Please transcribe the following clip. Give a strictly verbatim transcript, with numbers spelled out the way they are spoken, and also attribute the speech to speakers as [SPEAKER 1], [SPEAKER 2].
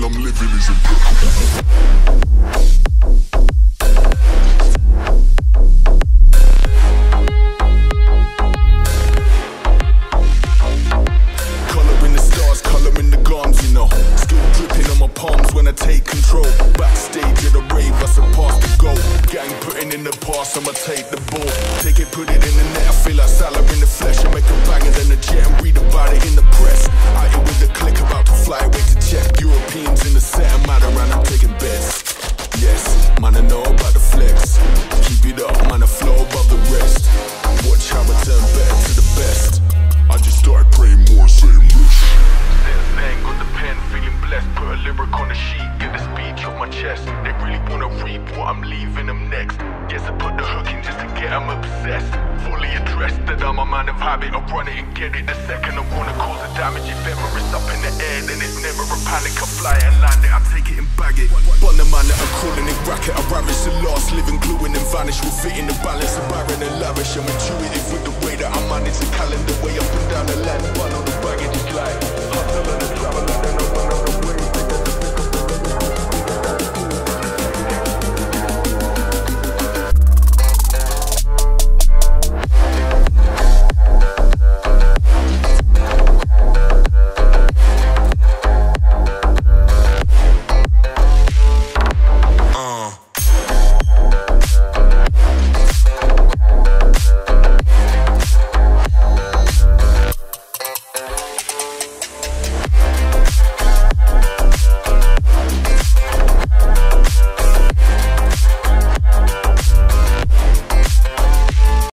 [SPEAKER 1] I'm living is impeccable.
[SPEAKER 2] When I take control, backstage at a rave, I surpass the goal. Gang putting in the pass, I'ma take the ball. Take it, put it in the net, I feel like Salah in the flesh. I make a banger than a jet and read about it in the press. Out here with the click, about to fly away to check. Europeans in the set, I'm mad around, I'm taking bets. Yes, man, I know about the flex. Keep it up, man, I flow above the rest. Watch how I turn better to the best. I just started praying more, saying less. Pen, got the pen, feeling blessed. Put a lyric on the sheet, get the speech off my chest. They really wanna read what I'm leaving them next. Guess I put the hook in just to get them obsessed. Fully addressed that I'm a man of habit. I run it and get it the second I wanna cause the damage. If ever it's up in the air, then it's never a panic. I fly and land it, I take it and bag it. Bun the man that I'm calling it racket. I ravish the last, living, gluing and vanish. Will fit in the balance of barren and lavish. I'm intuitive with the way that I manage the calendar. Way up and down the land, bun on the baggage is like hustle and